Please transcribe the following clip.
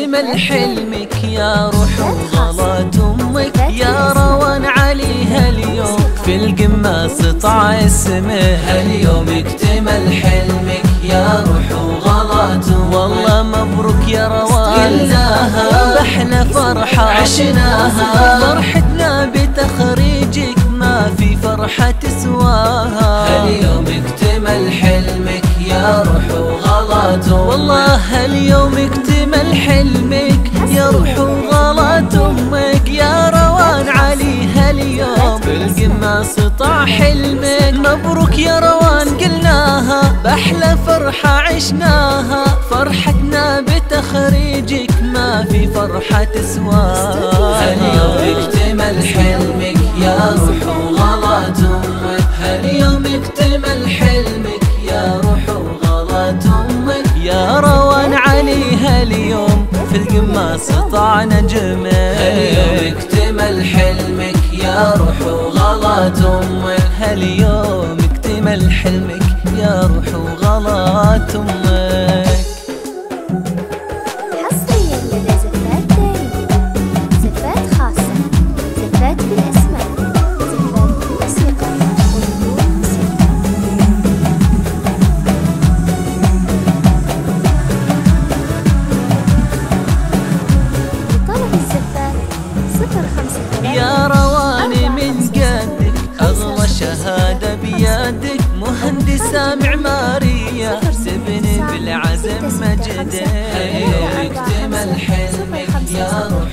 اكتمل حلمك يا روح وغلط أمك يا روان عليها اليوم في القمة سطع اسمه. اليوم اكتمل حلمك يا روح وغلط والله مبروك يا روان قلناها بحنا فرحة عشناها فرحتنا بتخريجك ما في فرحة تسواها. اليوم اكتمل حلمك يا روح وغلط والله اليوم اكتمل حلمك يا روح وغلط أمك يا روان عليها اليوم في القمة سطع حلمك. مبروك يا روان قلناها بأحلى فرحة عشناها فرحتنا بتخريجك ما في فرحة تسواها. اليوم اكتمل حلمك يا روح وغلط أمك اليوم اكتمل حلمك يا روح وغلط أمك يا روان عليها اليوم في القمة سطع نجمك. اليوم اكتمل حلمك يا روح وغلط أمك اليوم اكتمل حلمك يا روح وغلط أمك. حصريا لدى زفات داري، زفات خاصة، زفات بالأسماء، زفات بالموسيقى وبدون موسيقى. لطلب الزفات 053 يا رواني من قدك أغلى شهادة بيدك مهندسة معمارية تبني بالعزم مجدك. اليوم اكتمل حلمك يا روح